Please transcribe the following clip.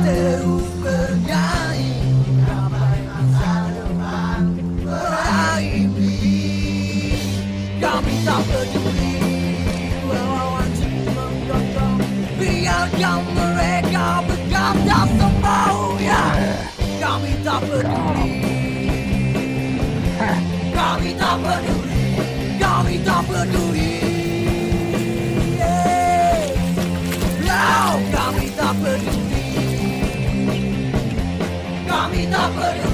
terus bernyanyi sampai masa depan berakhir. Kami tak peduli melawan menggonggong, biarkan mereka berkata semaunya. Kami tak peduli, kami tak peduli, kami tak peduli. Kami tak peduli, kami tak peduli.